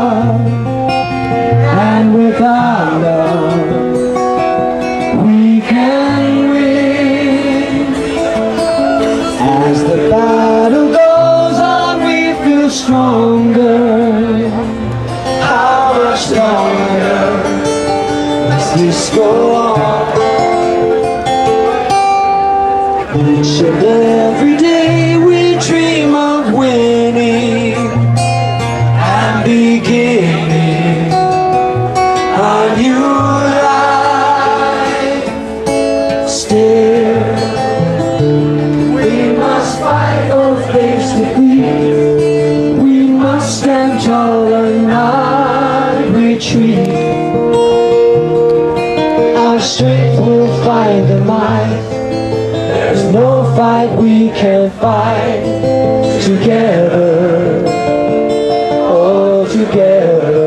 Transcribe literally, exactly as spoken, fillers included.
love, and without love we can win. As the battle goes on, we feel stronger. How much stronger does this go on? Each and every day we dream of winning and beginning a new life. Still, we must fight or face defeat. We must stand tall and not retreat. Our strength will find the might. There's no fight we can't fight together, all together.